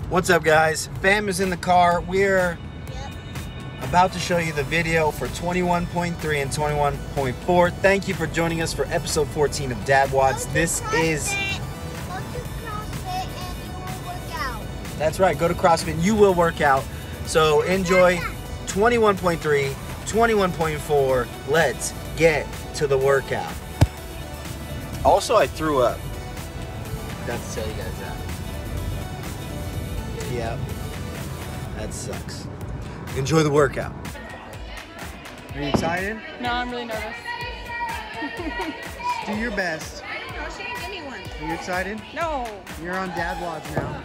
What's up, guys? Fam is in the car. We're about to show you the video for 21.3 and 21.4. Thank you for joining us for episode 14 of Dad Watts. This is... Go to CrossFit and you will work out. That's right, go to CrossFit, you will work out. So enjoy 21.3, 21.4. Let's get to the workout. Also, I threw up. Forgot to tell you guys that. Yeah, that sucks. Enjoy the workout. Are you excited? No, I'm really nervous. Do your best. No, she didn't give me one. Are you excited? No. You're on Dad Watts now.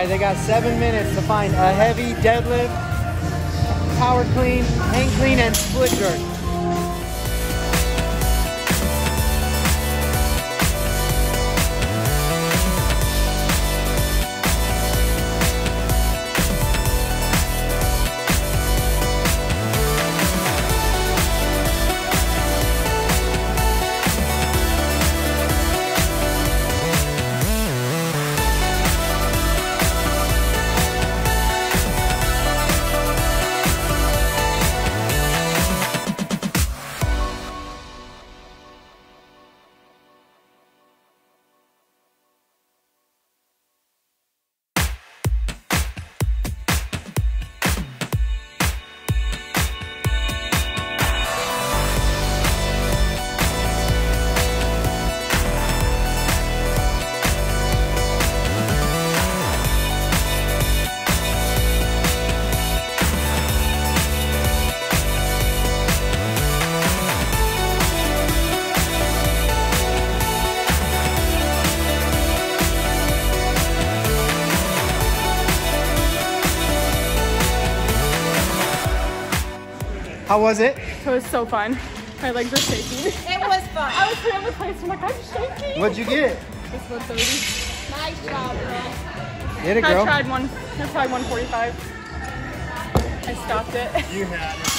right, they got 7 minutes to find a heavy deadlift, power clean, hang clean, and split jerk. How was it? It was so fun. My legs were shaking. It was fun. I was putting on the place. I'm like, I'm shaking. What'd you get? It's 130. Nice job, girl. Get it, girl. I tried 145. I stopped it. You had it.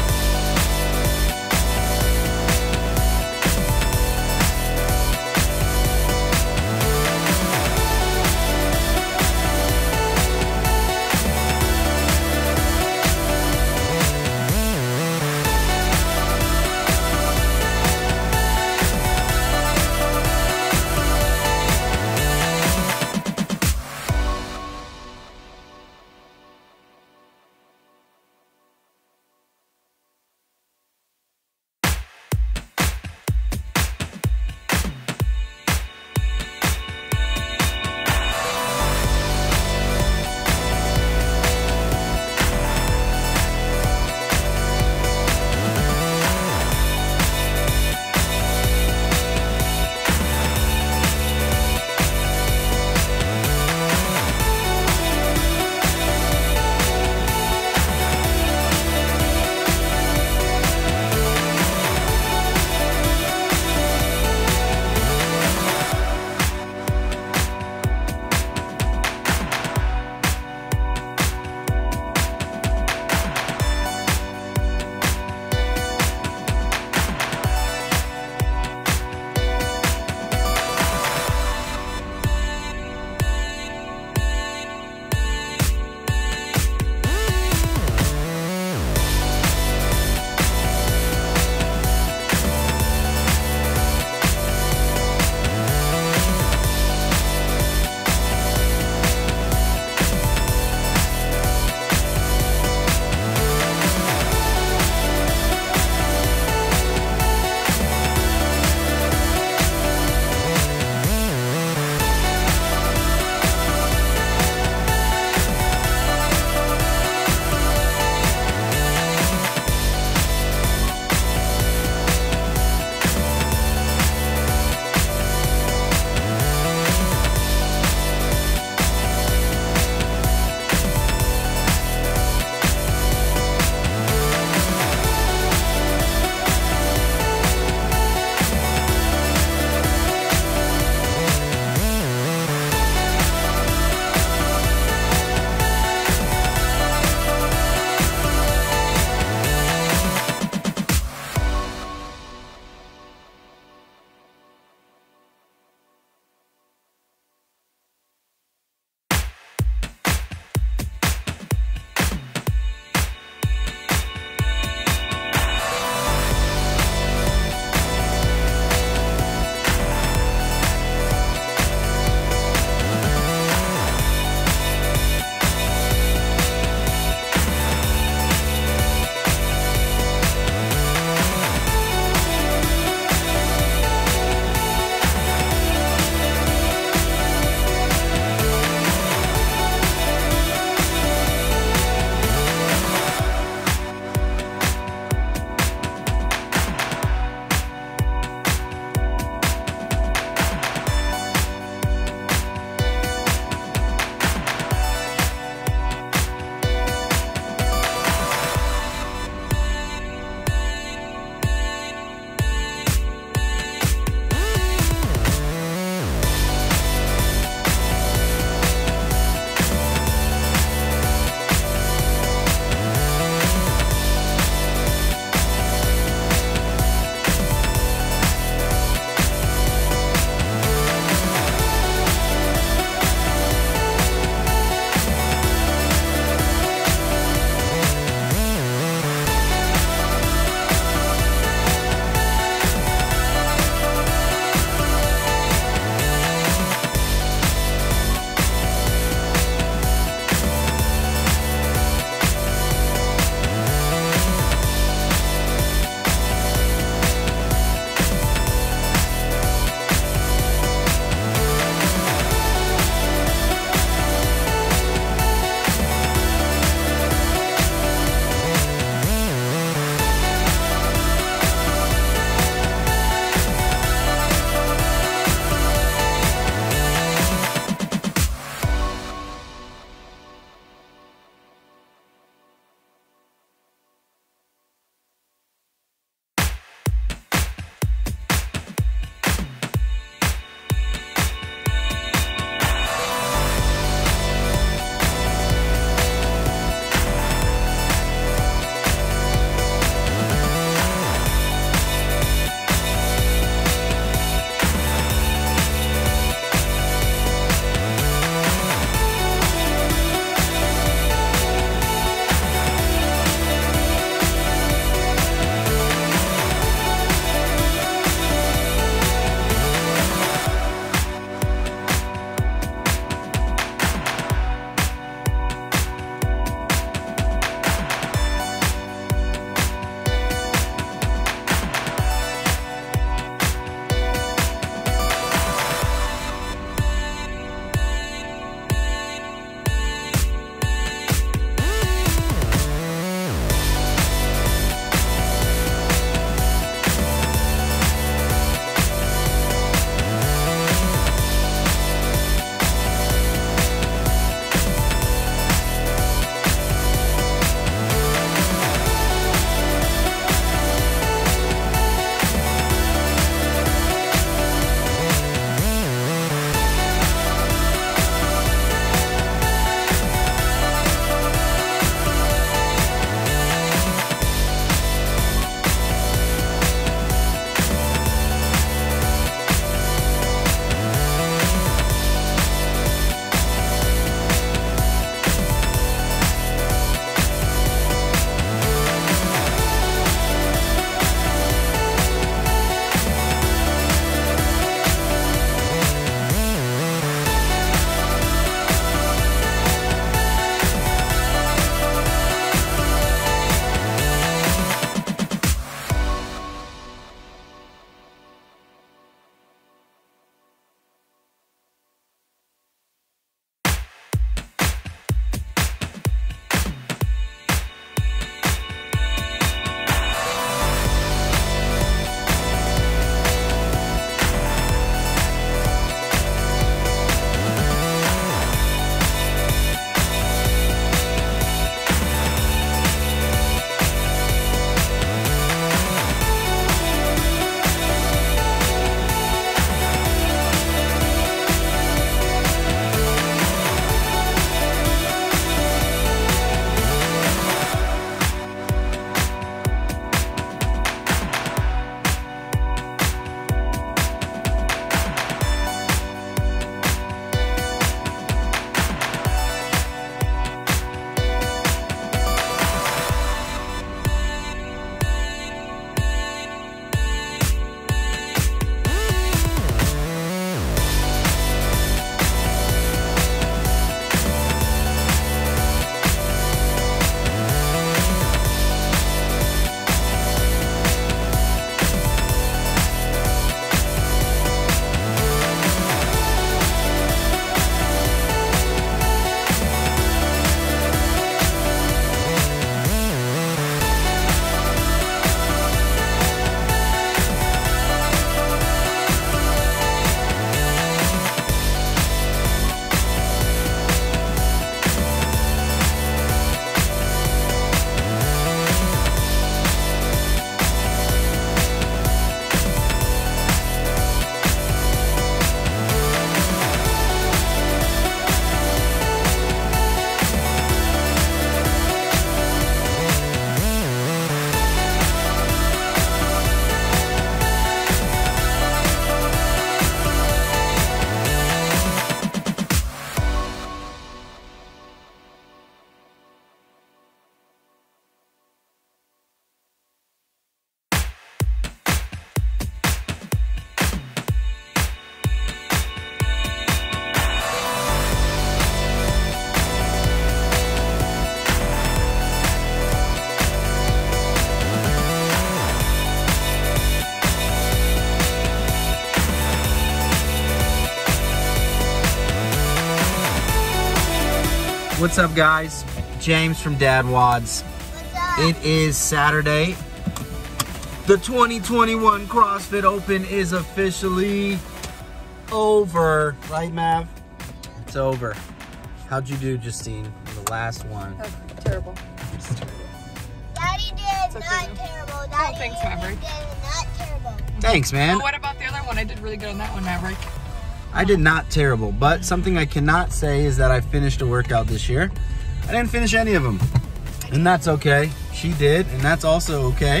What's up, guys? James from Dad Wads. What's up? It is Saturday. The 2021 CrossFit Open is officially over. Right, Mav? It's over. How'd you do, Justine, in the last one? Terrible. Daddy did okay, not though. terrible. Daddy thanks, Maverick. did not terrible. Thanks, man. Well, what about the other one? I did really good on that one, Maverick. I did not terrible, but something I cannot say is that I finished a workout this year. I didn't finish any of them, and that's okay. She did, and that's also okay.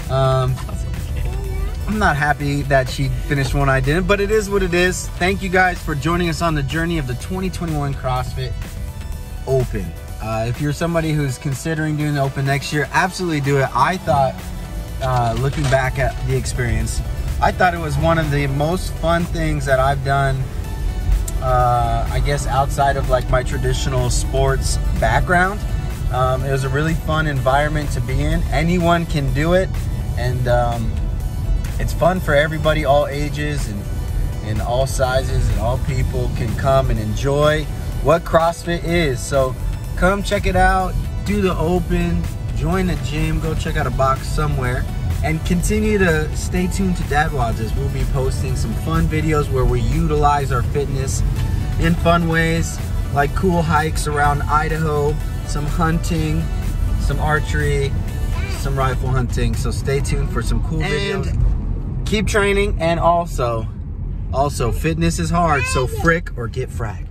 I'm not happy that she finished one I didn't, but it is what it is. Thank you guys for joining us on the journey of the 2021 CrossFit Open. If you're somebody who's considering doing the Open next year, absolutely do it. I thought, looking back at the experience, I thought it was one of the most fun things that I've done, I guess, outside of like my traditional sports background. It was a really fun environment to be in. Anyone can do it, and it's fun for everybody, all ages and all sizes, and all people can come and enjoy what CrossFit is. So come check it out, do the Open, join the gym, go check out a box somewhere, and continue to stay tuned to Dad Wads, as we'll be posting some fun videos where we utilize our fitness in fun ways, like cool hikes around Idaho, some hunting, some archery, some rifle hunting. So stay tuned for some cool videos. Keep training, and also fitness is hard, so frick or get fracked.